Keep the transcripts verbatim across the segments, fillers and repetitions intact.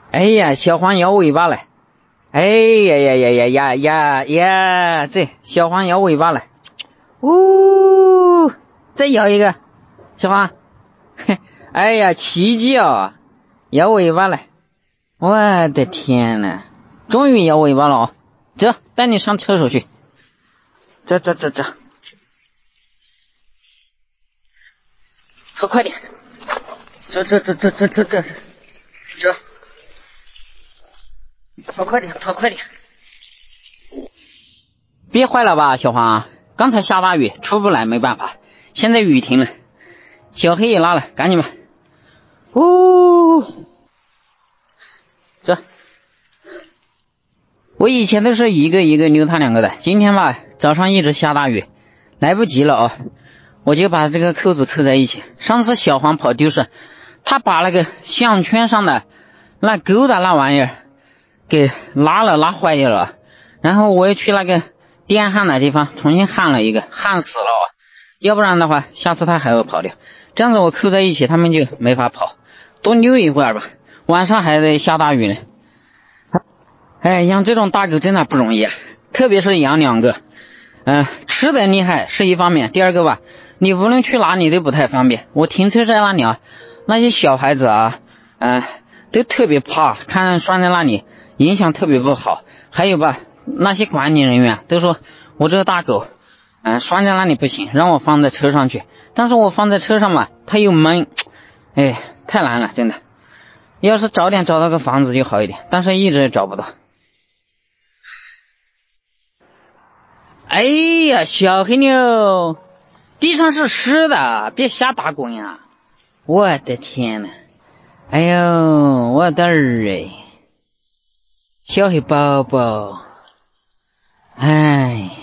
哎呀，小黄摇尾巴了！哎呀呀呀呀呀呀呀！这小黄摇尾巴了！呜、哦，再摇一个，小黄！嘿，哎呀，奇迹啊！摇尾巴了！我的天呐，终于摇尾巴了哦！走，带你上厕所去。走走走走，跑快点！走走走走走走走走，跑快点，跑快点！憋坏了吧，小黄？刚才下大雨，出不来，没办法。现在雨停了，小黑也拉了，赶紧吧。哦，走。我以前都是一个一个溜他两个的，今天吧，早上一直下大雨，来不及了哦，我就把这个扣子扣在一起。上次小黄跑丢是，他把那个项圈上的那勾的那玩意儿给拉了，拉坏掉了，然后我又去那个电焊的地方重新焊了一个，焊死了哦，要不然的话下次他还会跑掉。这样子我扣在一起，他们就没法跑。多溜一会儿吧，晚上还得下大雨呢。哎，养这种大狗真的不容易啊，特别是养两个。嗯、呃，吃的厉害是一方面，第二个吧，你无论去哪里都不太方便。我停车在那里啊，那些小孩子啊，嗯、呃，都特别怕，看拴在那里影响特别不好。还有吧，那些管理人员都说我这个大狗，嗯、呃，拴在那里不行，让我放在车上去。但是我放在车上嘛，它又闷，哎，太难了，真的。要是早点找到个房子就好一点，但是一直也找不到。哎呀，小黑妞，地上是湿的，别瞎打滚呀！我的天呐，哎呦，我的儿哎，小黑宝宝，哎，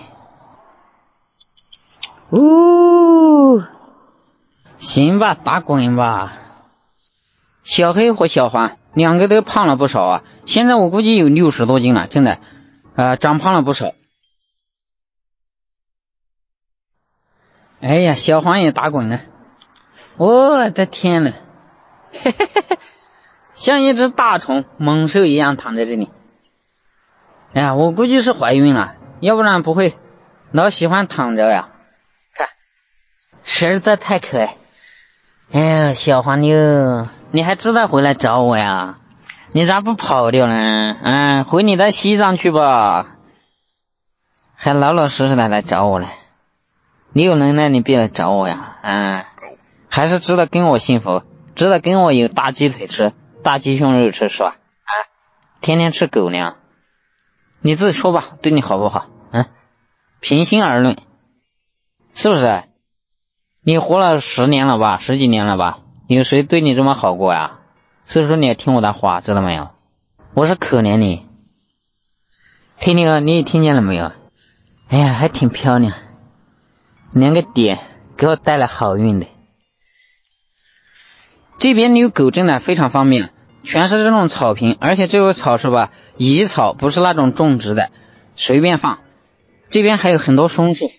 呜、哦，行吧，打滚吧。小黑和小黄两个都胖了不少啊，现在我估计有六十多斤了，真的，呃，长胖了不少。哎呀，小黄也打滚了，我的天呐，嘿嘿嘿嘿，像一只大虫猛兽一样躺在这里。哎呀，我估计是怀孕了，要不然不会老喜欢躺着呀。看，实在太可爱。哎呀，小黄妞，你还知道回来找我呀？你咋不跑掉呢？嗯，回你的西藏去吧，还老老实实的来找我了。你有能耐你别来找我呀，嗯，还是知道跟我幸福，知道跟我有大鸡腿吃，大鸡胸肉吃是吧？啊，天天吃狗粮，你自己说吧，对你好不好？嗯，平心而论，是不是？你活了十年了吧，十几年了吧，有谁对你这么好过呀？所以说你要听我的话，知道没有？我是可怜你。黑妞，你也听见了没有？哎呀，还挺漂亮，两个点给我带来好运的。这边遛狗真的非常方便，全是这种草坪，而且这个草是吧，野草，不是那种种植的，随便放。这边还有很多松树。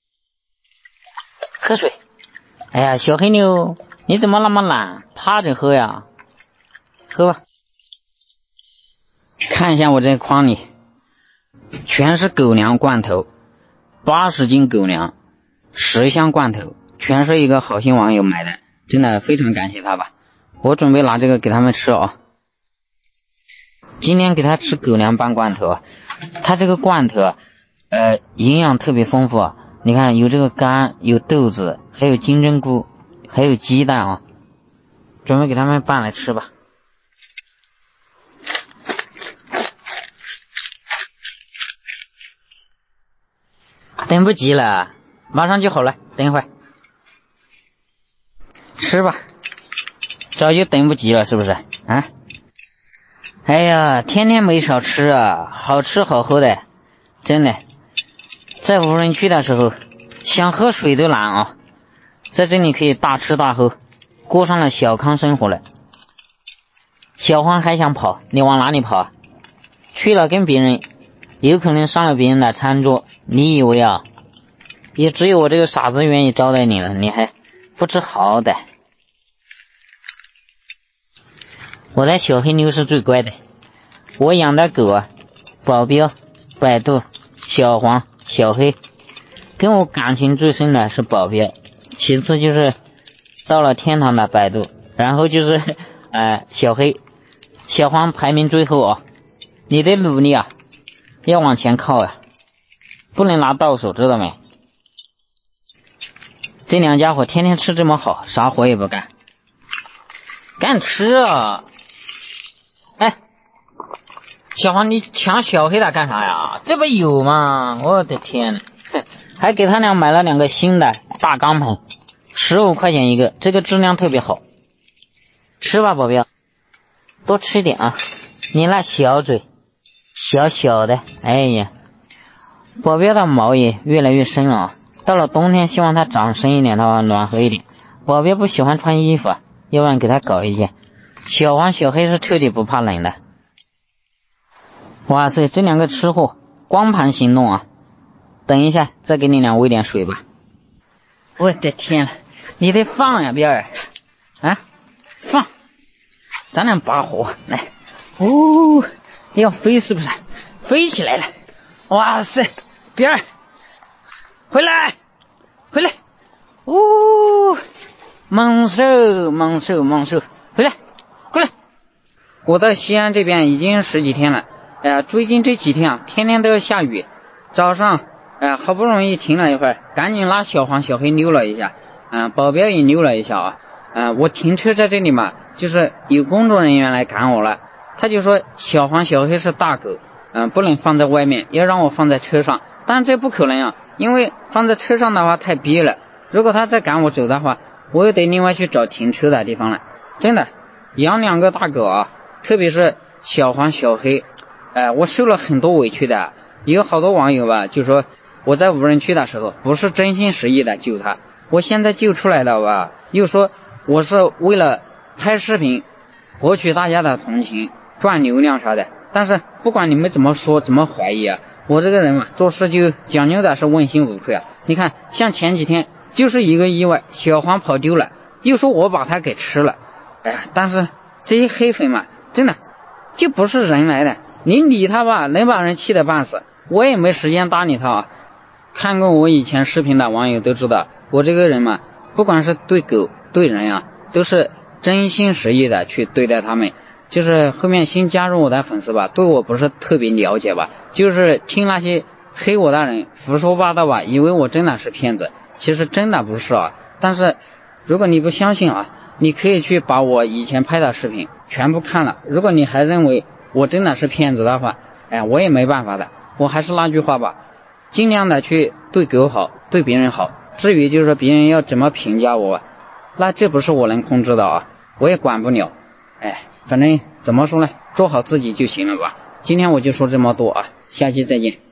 喝水。哎呀，小黑妞，你怎么那么懒，趴着喝呀？喝吧。看一下我这个筐里，全是狗粮罐头，八十斤狗粮，十箱罐头，全是一个好心网友买的，真的非常感谢他吧。我准备拿这个给他们吃哦。今天给他吃狗粮拌罐头，他这个罐头呃营养特别丰富，你看有这个肝，有豆子，还有金针菇，还有鸡蛋啊，准备给他们拌来吃吧。等不及了，马上就好了，等一会儿吃吧，早就等不及了，是不是啊？哎呀，天天没少吃啊，好吃好喝的，真的。在无人区的时候，想喝水都难啊，在这里可以大吃大喝，过上了小康生活了。小黄还想跑，你往哪里跑啊？去了跟别人，有可能上了别人的餐桌，你以为啊？也只有我这个傻子愿意招待你了，你还不知好歹。 我的小黑妞是最乖的，我养的狗啊，保镖、百度、小黄、小黑，跟我感情最深的是保镖，其次就是到了天堂的百度，然后就是呃小黑，小黄排名最后啊。你得努力啊，要往前靠啊，不能拿到手，知道没？这两家伙天天吃这么好，啥活也不干，干吃啊！哎，小黄，你抢小黑的干啥呀？这不有吗？我的天呐，还给他俩买了两个新的大钢盆，十五块钱一个，这个质量特别好。吃吧，保镖，多吃点啊！你那小嘴，小小的，哎呀，保镖的毛也越来越深了啊！到了冬天，希望它长深一点的话，暖和一点。保镖不喜欢穿衣服啊，要不然给他搞一件。小黄、小黑是彻底不怕冷的。哇塞，这两个吃货光盘行动啊！等一下再给你俩喂点水吧。我的天，你得放呀，彪儿啊，放！咱俩拔河来。哦，要飞是不是？飞起来了！哇塞，彪儿，回来，回来！哦，猛兽，猛兽，猛兽，回来，过来！我到西安这边已经十几天了，哎、呃、呀，最近这几天啊，天天都要下雨。早上，哎、呃，好不容易停了一会儿，赶紧拉小黄、小黑溜了一下，嗯、呃，保镖也溜了一下啊。嗯、呃，我停车在这里嘛，就是有工作人员来赶我了。他就说小黄、小黑是大狗，嗯、呃，不能放在外面，要让我放在车上。但是这不可能啊，因为放在车上的话太憋了。如果他再赶我走的话，我又得另外去找停车的地方了。真的，养两个大狗啊，特别是小黄、小黑，哎、呃，我受了很多委屈的。有好多网友吧，就说我在无人区的时候不是真心实意的救他，我现在救出来的吧，又说我是为了拍视频博取大家的同情，赚流量啥的。但是不管你们怎么说怎么怀疑啊，我这个人嘛，做事就讲究的是问心无愧啊。你看像前几天就是一个意外，小黄跑丢了，又说我把它给吃了。哎呀，但是这些黑粉嘛，真的就不是人来的，你理他吧，能把人气得半死。我也没时间搭理他啊。看过我以前视频的网友都知道，我这个人嘛，不管是对狗对人啊，都是真心实意的去对待他们。就是后面新加入我的粉丝吧，对我不是特别了解吧，就是听那些黑我的人胡说八道吧，以为我真的是骗子，其实真的不是啊。但是如果你不相信啊，你可以去把我以前拍的视频全部看了，如果你还认为我真的是骗子的话，哎，我也没办法的。我还是那句话吧，尽量的去对狗好，对别人好。至于就是说别人要怎么评价我，那这不是我能控制的啊，我也管不了。哎，反正怎么说呢，做好自己就行了吧。今天我就说这么多啊，下期再见。